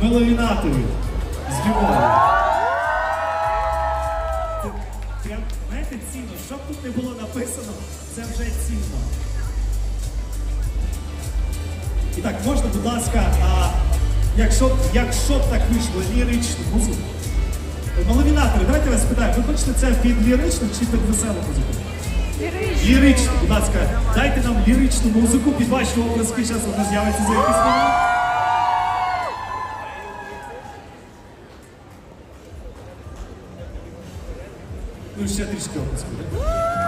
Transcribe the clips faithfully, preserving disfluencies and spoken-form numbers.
Меловінаторів з Львова. Прям, знаєте, цінно. Що б тут не було написано, це вже цінно. І так, можна, будь ласка, а, якщо, якщо б так вийшло, ліричну музику. Меловінатори, давайте вас питаю, ви хочете це під ліричну чи під веселу музику? Ліричну. Ліричну, будь ласка, дайте нам ліричну музику, під ваші обласки, зараз вона з'явиться за якийсь момент. Ну, ще трішки обласку, так?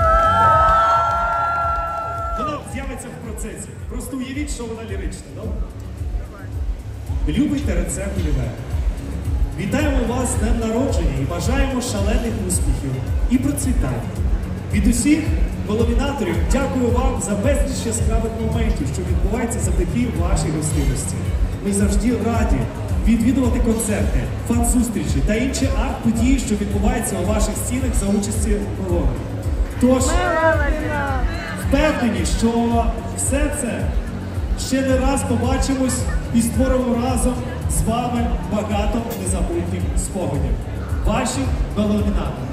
Вона з'явиться в процесі. Просто уявіть, що вона лірична, добре? Любий Теренце Гулівер. Вітаємо вас з днем народження і бажаємо шалених успіхів і процвітання. Від усіх меловінаторів дякую вам за безліч яскравих моментів, що відбуваються завдяки вашій гостинності. Ми завжди раді відвідувати концерти, фан-зустрічі та інші арт-події, що відбуваються у ваших стінах за участі Мелові. Тож, впевнені, що все це ще не раз побачимось і створимо разом з вами багато незабутніх спогадів. Ваші меловінатори.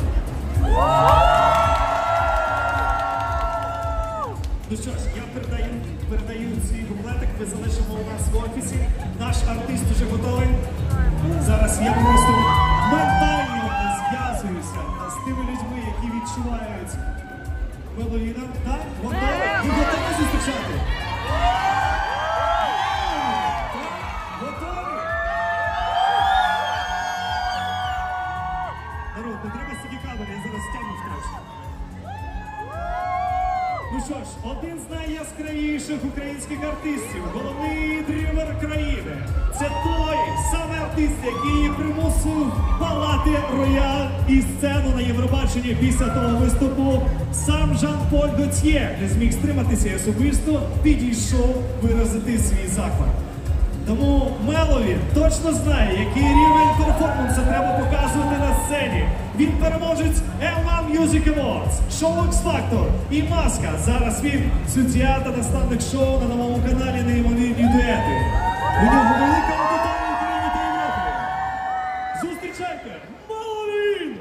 Ну що ж, я передаю, передаю свій куплетик, ми залишимо у нас в офісі. Наш артист уже готовий. Зараз я просто ментально зв'язуюся з тими людьми, які відчувають меловіна. Так? Готові? Ви готові зустрічати? Готові? Народ, не треба стільки камери, я зараз стягну втрачу. Ну що ж, один з найяскравіших українських артистів, головний дрімер країни. Це той самий артист, який примусив палати рояль і сцену на Євробаченні після того виступу. Сам Жан-Поль Готьє не зміг стриматися і особисто підійшов виразити свій захват. Тому Мелові точно знає, який рівень перформансу треба показувати на сцені. Він переможець ем ван Music Awards, шоу X-Factor і Маска. Зараз він суддя та наставник шоу на новому каналі «Неймовірні дуети». У нього велика аудиторія в Україні та Європі. Зустрічайте, Меловін!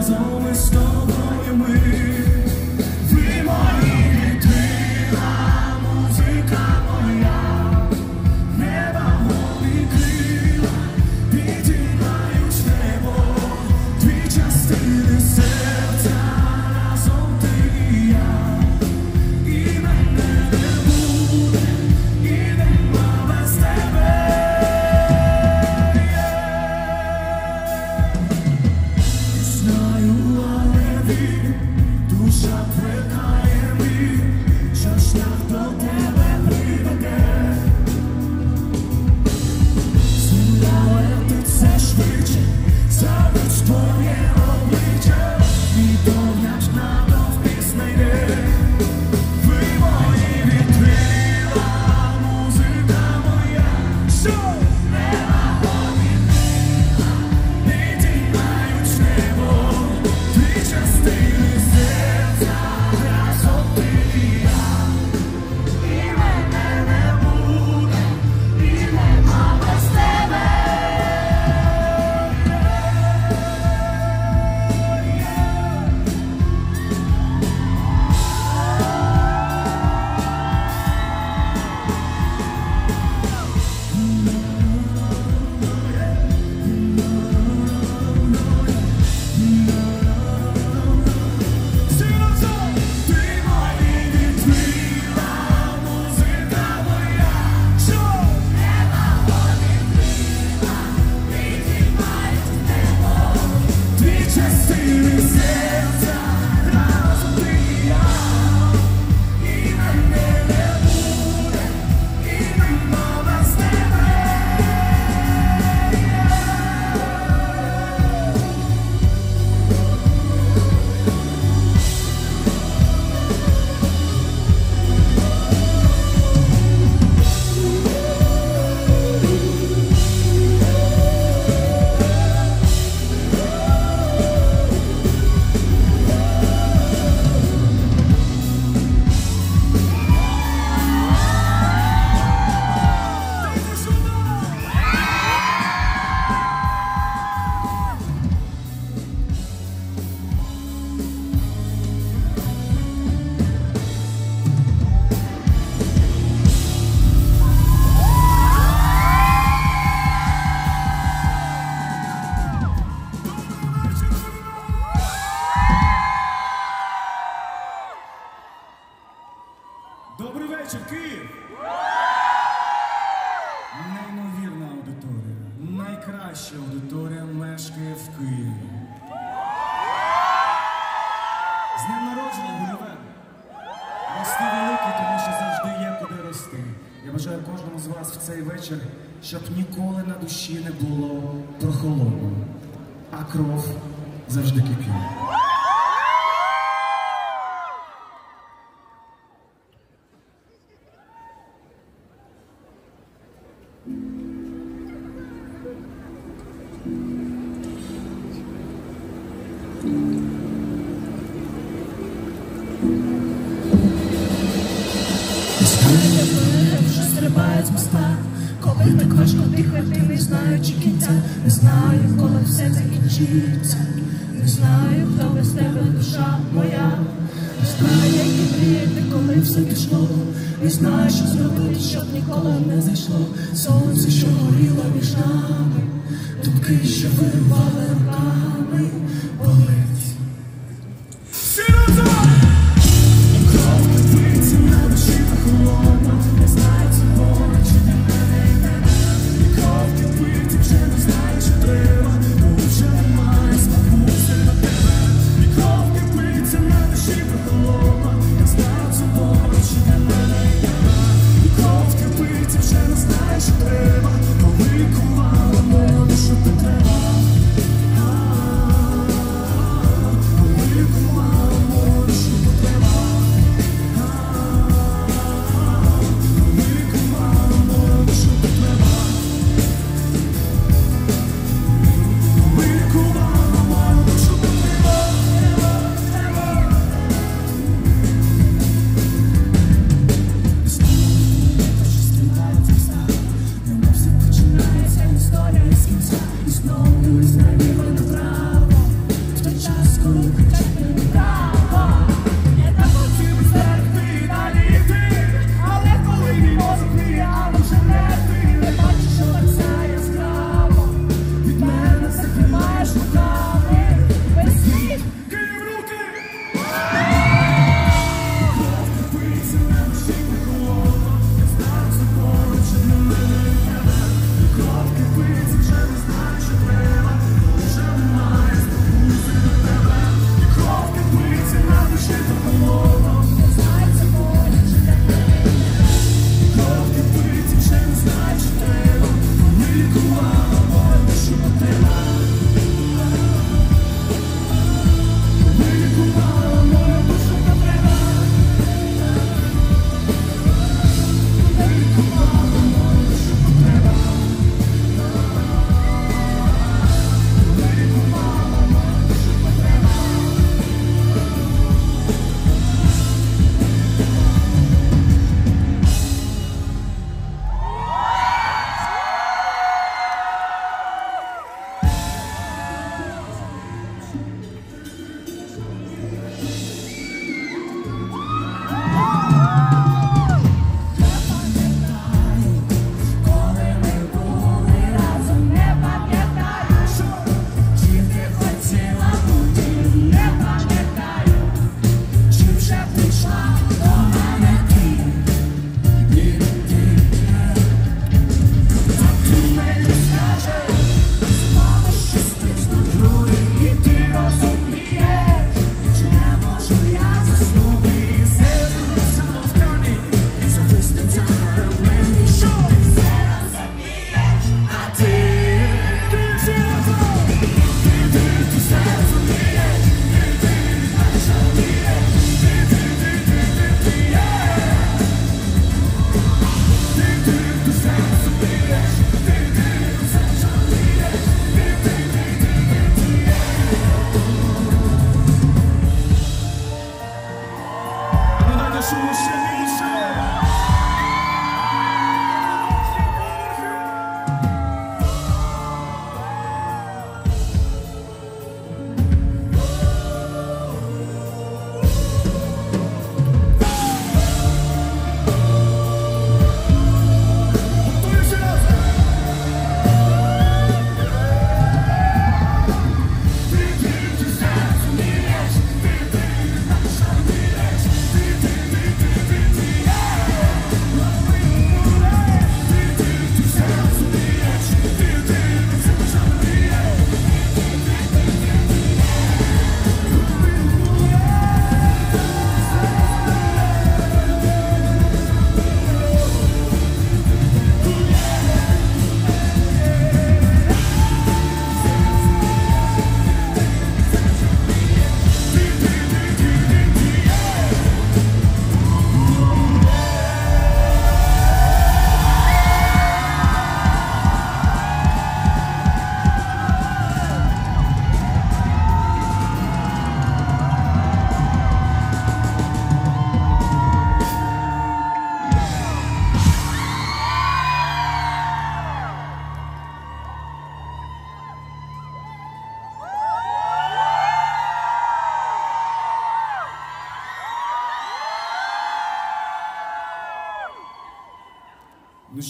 разом із тобою ми. Ви мої вітрила, музика моя, неба голі крила підіймають небо, дві частини серця, разом ти і я. І мене не буде, і нема без тебе. Душа плекає мій, що шлях до тебе приведе. Земля летиться швидше, завить твоє обличчя, і погляд натовпіс знайде. Ви мої вітрила, музика моя, що неба обіймила, підіймають небо, дві частини. Добрий вечір, Київ! Неймовірна аудиторія, найкраща аудиторія мешкає в Києві. З днем народження, Гулівер! Рости великий, тому що завжди є куди рости. Я бажаю кожному з вас в цей вечір, щоб ніколи на душі не було прохолодно, а кров завжди кипіла. Вже стрибають з моста, коли так важко дихати, не знаючи кінця. Не знаю, коли все закінчиться, не знаю, хто без тебе душа моя. Не знаю, як і мріяти, коли все пішло. Не знаю, що зробити, щоб ніколи не зайшло сонце, що горіло між нами, думки, що виривали руками, болить. Кров кипиться на душі прохолодно, не знаю, це болить, чи для мене і тебе. Кров кипить, і вже не знаю, що треба, бо вже немає смаку до тебе. Кров кипиться на душі прохолодно, не знаю, це болить, чи для мене і тебе. Кров кипить, і вже не знаю, що треба, коли кувала моя душу так треба.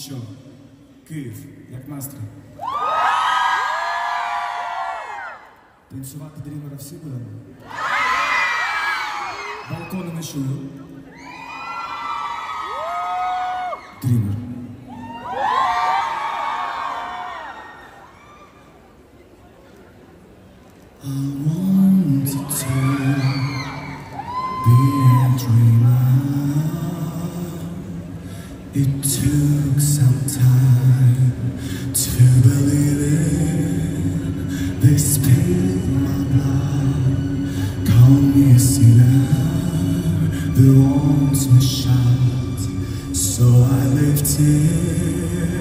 що, Київ, як настрій? Танцювати дрімера всі будемо? Балкони не чую. Дрімер. I wanted to be a dreamer. It took some time to believe in this pain in my blood. Call me a sinner that wants me shut, so I lifted.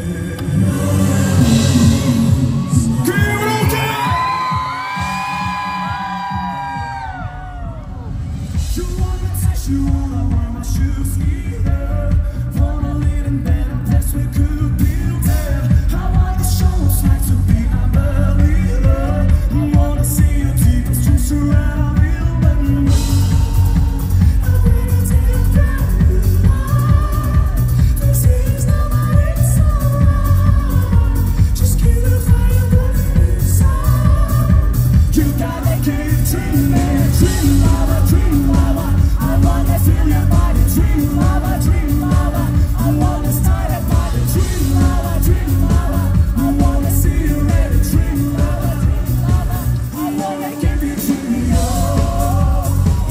You wanna wear my shoes either. Wanna lead in bed and place we could build there. I wanna show what's like to be a believer. I wanna see your deepest truths around real but no. I wanna take a breath you are. This is not my inside. Just keep the fire burning inside. You gotta keep dreaming, dream lover, dream lover. I wanna feel your body, dream lover, dream lover. I wanna start a party, dream lover, dream lover. I wanna see you ready, dream lover, dream lover. I wanna give you dream, oh, oh,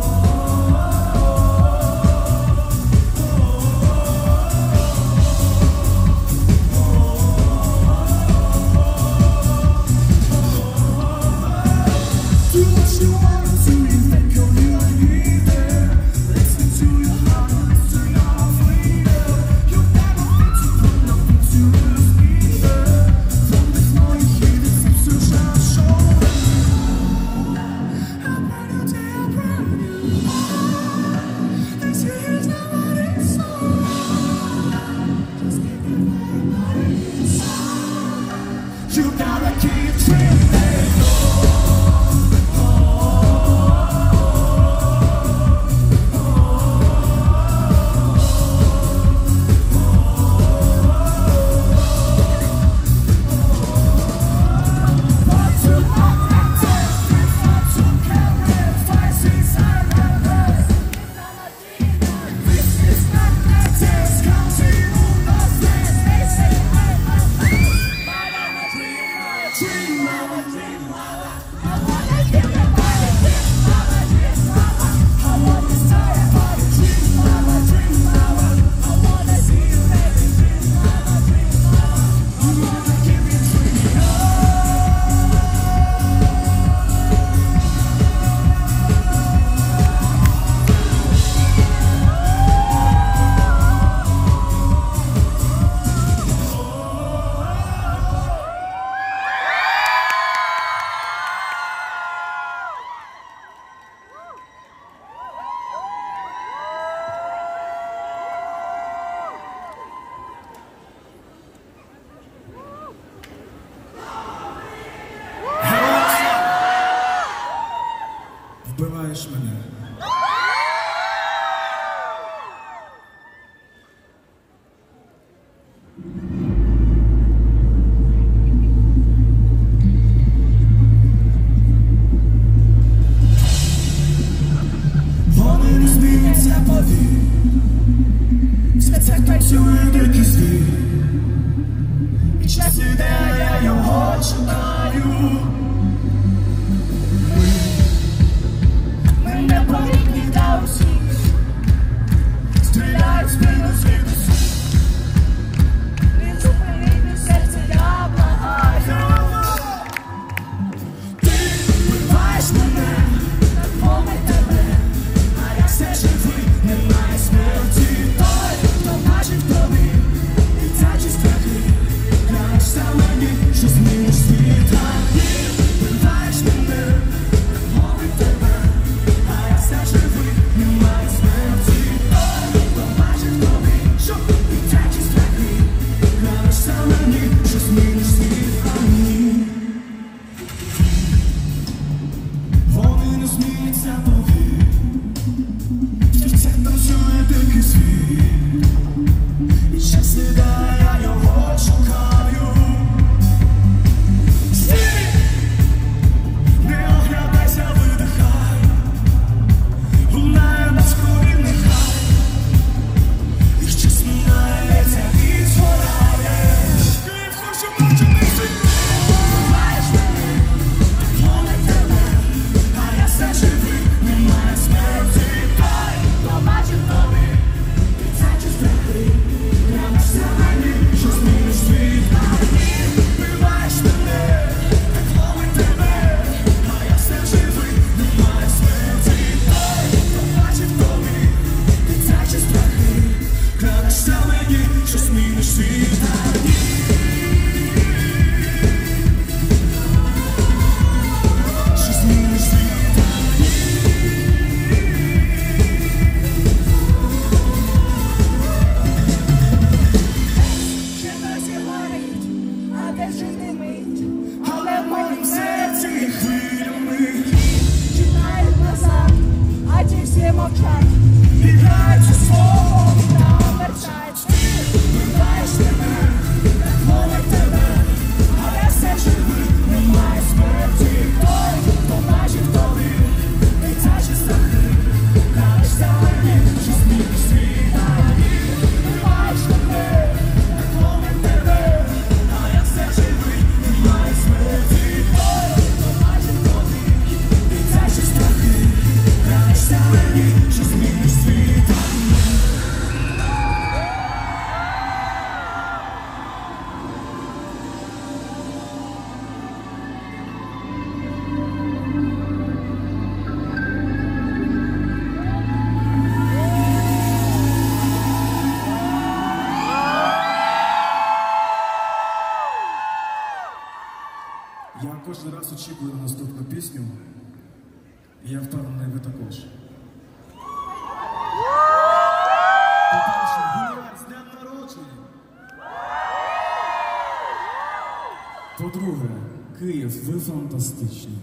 do what you wanna do, you think you'll be like me. Listen to your heart, listen to your freedom. You never think to put nothing to lose either. From this morning here, this seems to shine shoulder. I'm ready to tell brand new heart. This year's not what it's for. Just keep your body inside. You gotta keep dreaming. Вбиваєш мене. Вони не зміняться повір. Все це працює тільки звір. І час іде, а я його чекаю. Не повік ніде усіх, стріляють спину звідусі. Не зупинити серце, я благаю. Ти вбиваєш мене, не помить тебе, а я все живий, немає смерті. Той, хто бачив тобі, дитячі страхи, клянешся мені, що зміниш світ. Ти вбиваєш мене, не помить тебе. Вони не зміняться повір. Серце танцює тільки світ. І час іде, пісню. І я впевнений, ви також. По-перше, Гулівер, з днем народження! По-друге, Київ, ви фантастичні.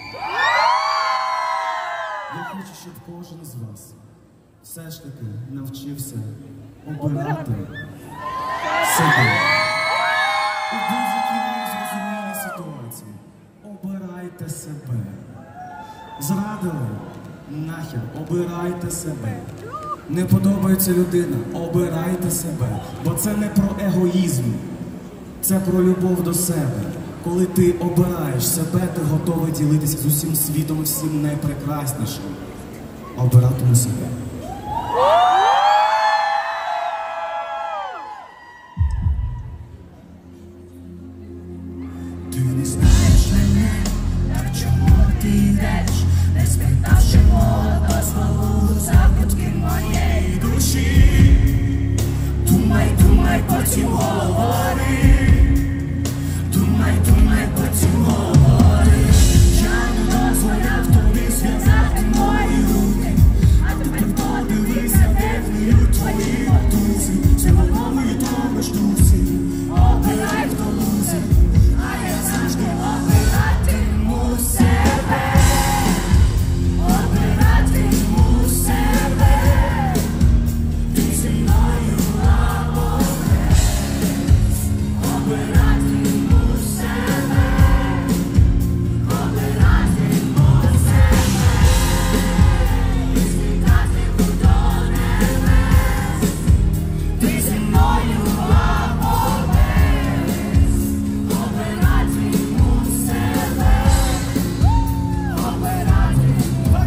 Я хочу, щоб кожен з вас все ж таки навчився обирати себе. У будь-якій незрозумілій ситуації. Обирайте себе. Зрадили? Нахер. Обирайте себе. Не подобається людина? Обирайте себе. Бо це не про егоїзм. Це про любов до себе. Коли ти обираєш себе, ти готовий ділитися з усім світом, всім найпрекраснішим. Обиратиму себе. Ти не знаєш мене, так чому ти йдеш, не спитавши мого дозволу закутки моєї душі. Думай, думай, потім говори. Думай, думай, потім говори. Я не дозволяв тобі зв'язати мої руки, а тепер подивися, де гниють твої матусі. Це вагомий томиш дусі. Обирай, хто лузер, а я завжди обиратиму себе. Обиратиму себе. Ти зі мною або без. Обиратиму себе. Обиратиму себе. І злітатиму до небес. Ти зі мною або без. Обиратиму себе. Обиратиму.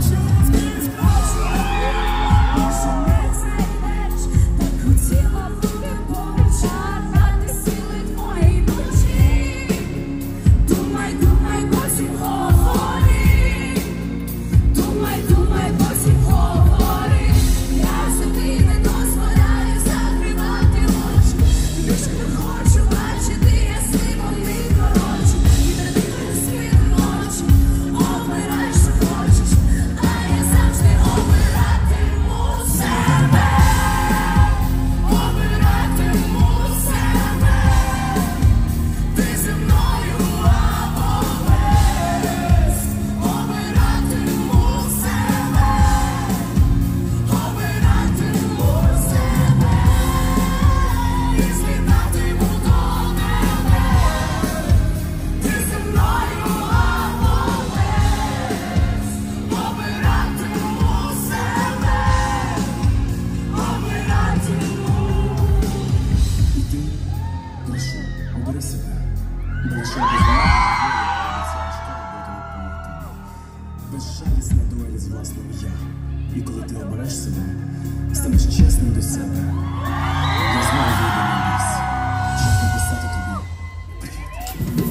Більше не знайдеш, так хотіла бути поруч, а рвати сили твої душі. Думай, думай, потім говори. Думай, думай, потім говори. Я собі не дозволяю закривати очі. Більше не хочу бачити ясними коротше. І не дивись світ ночі. Обирай, що хочеш, а я завжди обиратиму себе. Обиратиму себе. Ти зі мною або без. Обиратиму себе. Обиратиму себе. І злітатиму до небес. Ти зі мною або без. Обиратиму себе. Обиратиму. І ти, прошу, обери себе. Бо лише без мене важка робота допомогти. Безжалісна дуель з власним я. І коли ти обереш себе, станеш чесним до себе. Я знаю, вийде на ліс, щоб написати тобі привіт.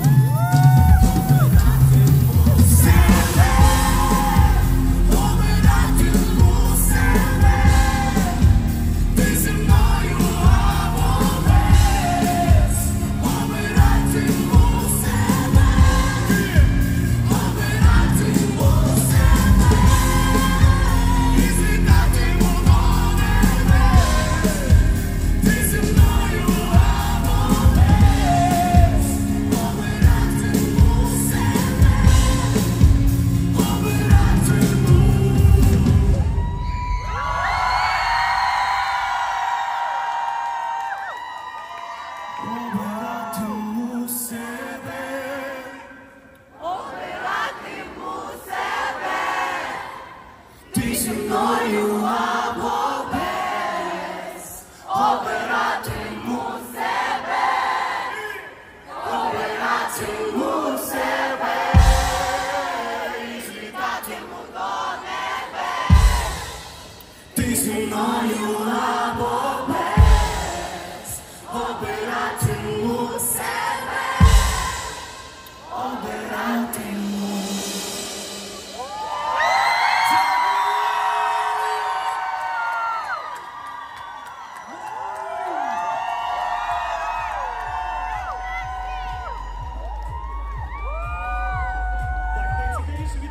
Обиратиму себе. Ти зі мною або без. Обиратиму себе. Обиратиму себе. І злітатиму до небес.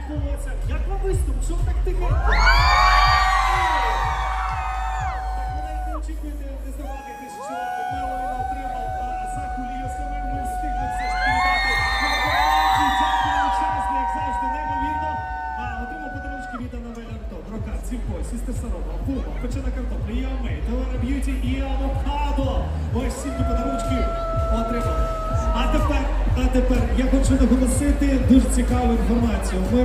відбулося. Як вам виступ? Що ви так тихенько? Так, ви навіть не очікуєте, не здаватися, що Меловін отримав а, за кулісами. Ми встигли все ж передати. Дякую, учасник, як завжди, неймовірно. А, отримав подарунки від Анавель Антон, Рокат, Сільпой, Сістер Сароба, Пума, Печена картопля, Іамей, Телера Б'юті і Авокадо. Ось стільки подарунків отримали. А тепер, а тепер я хочу наголосити дуже цікаву інформацію. Ми